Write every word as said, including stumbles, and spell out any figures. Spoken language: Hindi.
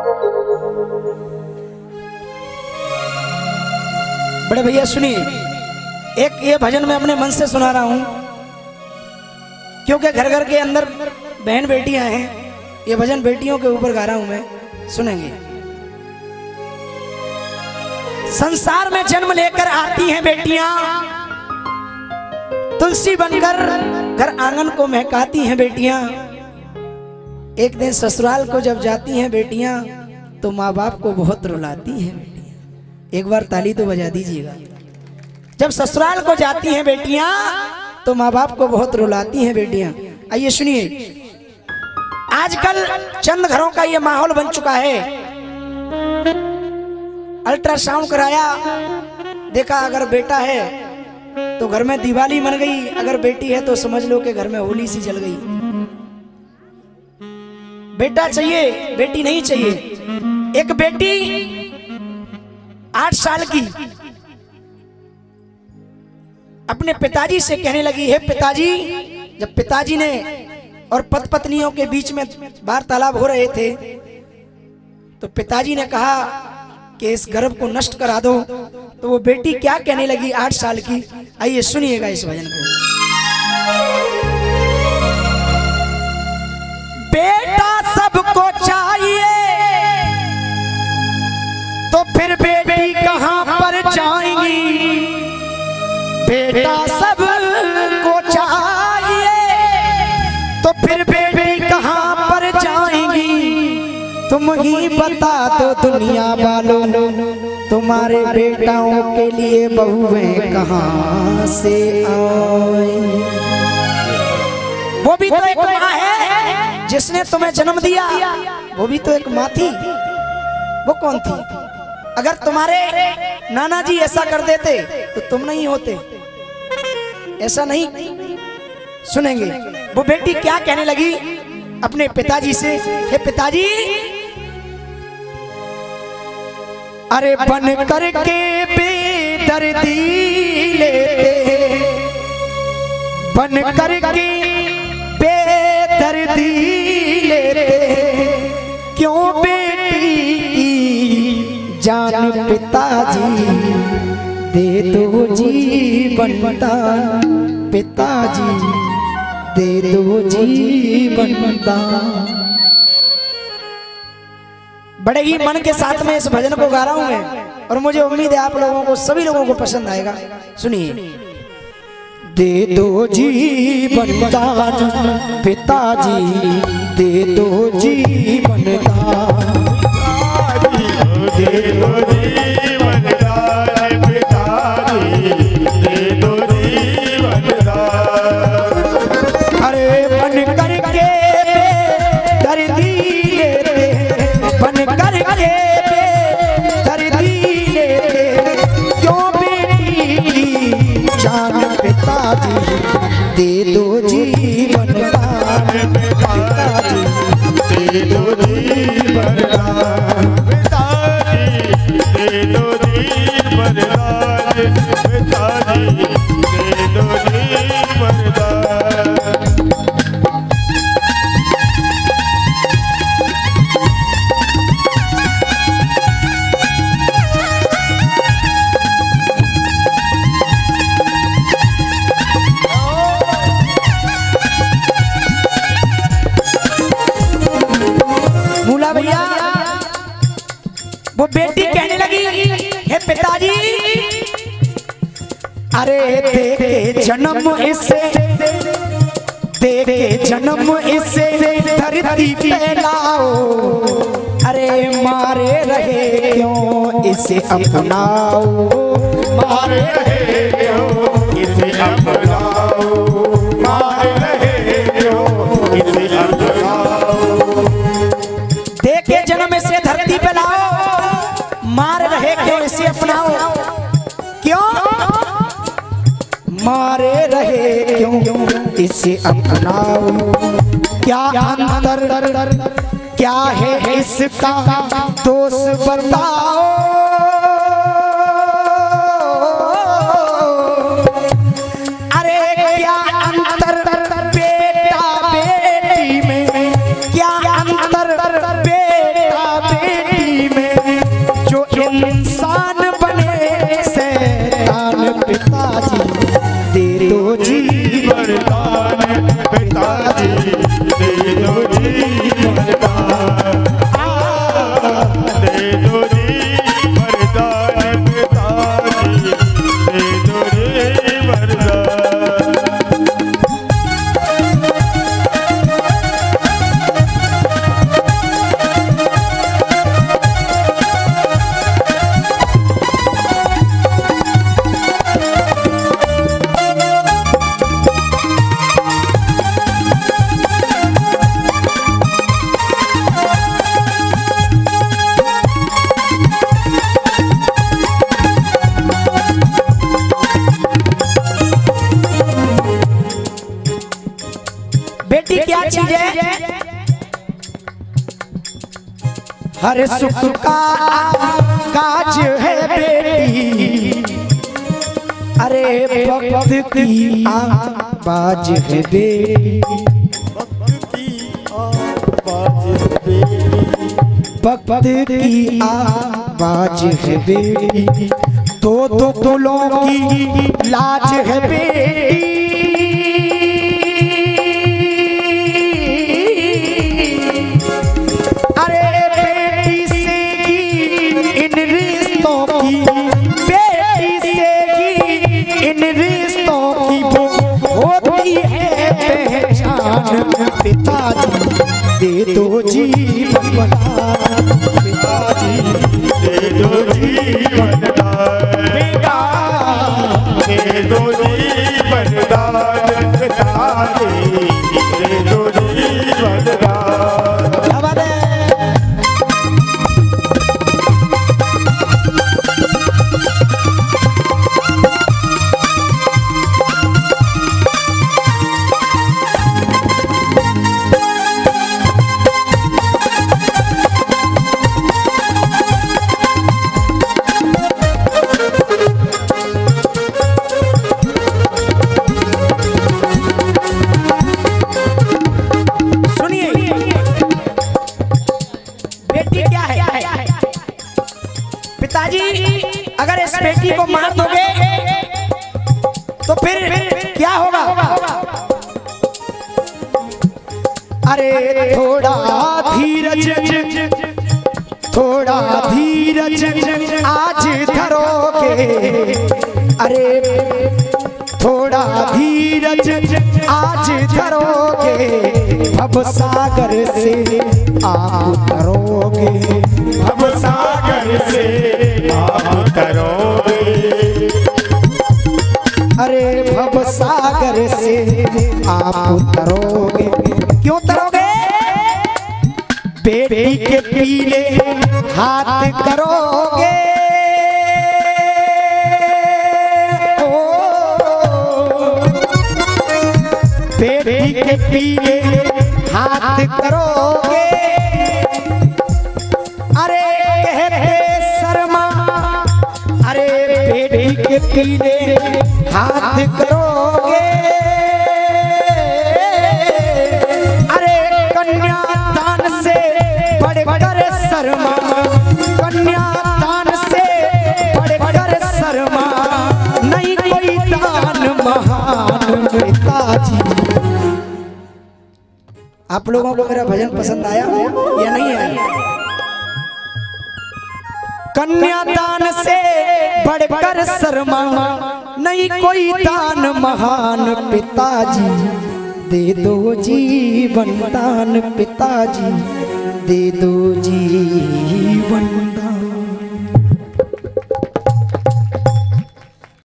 बड़े भैया सुनिए, एक ये भजन मैं अपने मन से सुना रहा हूं, क्योंकि घर घर के अंदर बहन बेटियां हैं। ये भजन बेटियों के ऊपर गा रहा हूं मैं, सुनेंगे। संसार में जन्म लेकर आती हैं बेटियां, तुलसी बनकर घर आंगन को महकाती हैं बेटियां। एक दिन ससुराल को जब जाती हैं बेटियां, तो माँ बाप को बहुत रुलाती हैं बेटियां। एक बार ताली तो बजा दीजिएगा। जब ससुराल को जाती हैं बेटियां, तो माँ बाप को बहुत रुलाती हैं बेटियां। आइए सुनिए, आजकल चंद घरों का ये माहौल बन चुका है। अल्ट्रासाउंड कराया, देखा अगर बेटा है तो घर में दिवाली मन गई, अगर बेटी है तो समझ लो कि घर में होली सी जल गई। बेटा चाहिए, बेटी नहीं चाहिए। एक बेटी आठ साल की अपने पिताजी से कहने लगी, हे पिताजी, जब पिताजी ने और पति पत्नियों के बीच में वार्तालाप हो रहे थे, तो पिताजी ने कहा कि इस गर्भ को नष्ट करा दो। तो वो बेटी क्या कहने लगी आठ साल की, आइए सुनिएगा इस भजन को। बेटा सबको चाहिए तो फिर बेटी कहां पर जाएंगी। बेटा सबको चाहिए तो फिर बेटी कहां पर जाएंगी। तुम ही बता दो दुनिया वालों, तुम्हारे बेटाओं के लिए बहुएं कहां से आएंगी। वो भी तो एक माँ है जिसने तुम्हें जन्म दिया, वो भी तो एक माँ थी। वो कौन थी? अगर तुम्हारे नाना जी ऐसा कर देते तो तुम नहीं होते, ऐसा नहीं। सुनेंगे वो बेटी क्या कहने लगी अपने पिताजी से, हे पिताजी, अरे बन करके बेदर्दी लेते, बन करके बेदर्दी लेते, क्यों बेटी की जान पिताजी दे दो जीवन दान। पिताजी दे दो जीवन दान। बड़े ही मन के साथ में इस भजन को गा रहा हूं मैं, और मुझे उम्मीद है आप लोगों को, सभी लोगों को पसंद आएगा। सुनिए, दे दो जीवन दान पिताजी, दे दो जीवन दान, दे दो जीवन दान पिताजी, दे दो जीवन दान। अरे बन करके दर्दी लेते, बन करके दर्दी लेते, क्यों बेटी की जान पिताजी दे दो जीवन दान। पिताजी दे दो जीवन दान, पिताजी दे दो जीवन दान, पिताजी दे दो जीवन दान। भैया वो बेटी कहने लगी, हे पिताजी, अरे देखे जन्म इसे, देखे जन्म इसे धरती पे लाओ, अरे मारे रहे क्यों इसे अपनाओ, मारे रहे क्यों इसे अपनाओ, मारे रहे क्यों इसे अपनाओ। देखे जन्म इसे धरती पे लाओ, मार रहे क्यों इसे अपनाओ, क्यों मारे रहे क्यों इसे अपनाओ। क्या अंतर क्या है इसका दोष बताओ, अरे क्या अंतर बेटा बेटी में, क्या अंतर बेटा बेटी हर सुख का काज है बेटी, अरे भक्त की आवाज है बेटी, भक्त की आवाज है बेटी, दो दो कुलों की लाज है बेटी, अरे बेटी से ही इन रिश्तों की, बेटी से ही इन रिश्तों की वो होती है पहचान। पिताजी दे दो जीवन दान, पिताजी दे दो जीवन दान, बेटा दे दो जीवन दान, पिताजी दे दो जीवन दान। पिताजी अगर इस बेटी को मार दोगे तो फिर क्या होगा? अरे थोड़ा धीरज, थोड़ा धीरज आज धरोगे, अरे थोड़ा धीरज आज धरोगे, भव सागर से आप उतरोगे, भव सागर से आप उतरोगे, अरे भव सागर से आप उतरोगे। क्यों उतरोगे? बेटी के पीले हाथ करोगे, बेटी के पीले हाथ करोगे, अरे कहते शर्मा, अरे बेटी के पीले हाथ करोगे, अरे कन्यादान से बढ़कर शर्मा, कन्यादान से बढ़कर शर्मा नहीं कोई दान महान। पिताजी आप लोगों को मेरा भजन पसंद आया या नहीं आया? कन्यादान से बढ़कर शर्मा नहीं कोई दान महान। पिताजी दे दो जीवन दान, पिताजी दे दो जीवन दान।